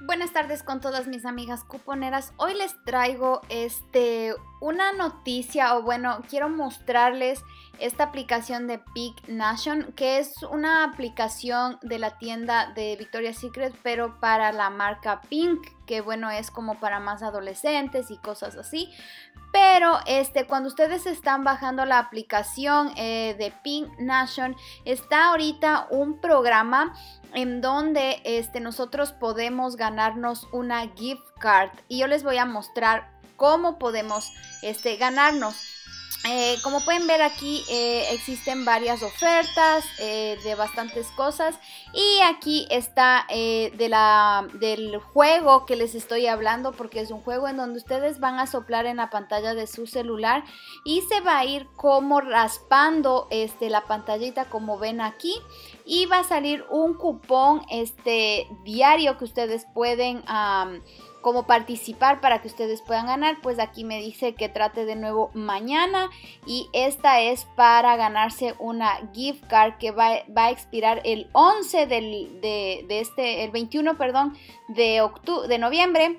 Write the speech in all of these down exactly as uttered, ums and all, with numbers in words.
Buenas tardes con todas mis amigas cuponeras. Hoy les traigo este una noticia, o bueno, quiero mostrarles esta aplicación de Pink Nation, que es una aplicación de la tienda de Victoria's Secret, pero para la marca Pink, que bueno, es como para más adolescentes y cosas así. Pero este, cuando ustedes están bajando la aplicación eh, de Pink Nation, está ahorita un programa en donde este, nosotros podemos ganarnos una gift card. Y yo les voy a mostrar cómo podemos este, ganarnos. Eh, como pueden ver aquí eh, existen varias ofertas eh, de bastantes cosas, y aquí está eh, de la, del juego que les estoy hablando, porque es un juego en donde ustedes van a soplar en la pantalla de su celular y se va a ir como raspando este, la pantallita, como ven aquí, y va a salir un cupón este, diario que ustedes pueden um, como participar para que ustedes puedan ganar. Pues aquí me dice que trate de nuevo mañana, y esta es para ganarse una gift card que va, va a expirar el once del, de, de este, el veintiuno, perdón, de octubre, de noviembre,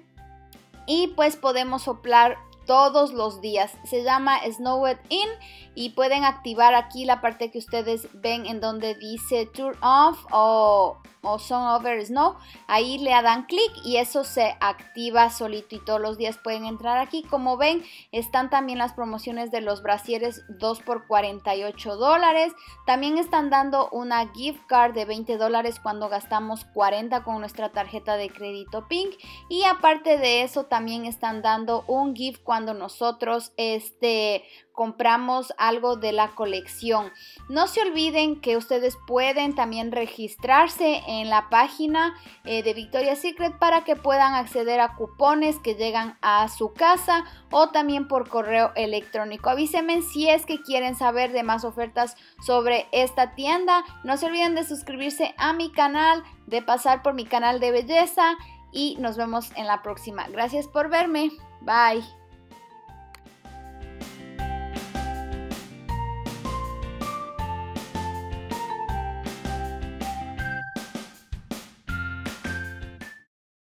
y pues podemos soplar todos los días. Se llama Snowed In, y pueden activar aquí la parte que ustedes ven en donde dice Turn Off o, o Song Over Snow. Ahí le dan clic y eso se activa solito, y todos los días pueden entrar aquí. Como ven, están también las promociones de los brasieres dos por cuarenta y ocho dólares. También están dando una gift card de veinte dólares cuando gastamos cuarenta con nuestra tarjeta de crédito Pink. Y aparte de eso, también están dando un gift cuando nosotros este, compramos algo de la colección. No se olviden que ustedes pueden también registrarse en la página eh, de Victoria's Secret para que puedan acceder a cupones que llegan a su casa, o también por correo electrónico. Avísenme si es que quieren saber de más ofertas sobre esta tienda. No se olviden de suscribirse a mi canal, de pasar por mi canal de belleza, y nos vemos en la próxima. Gracias por verme. Bye.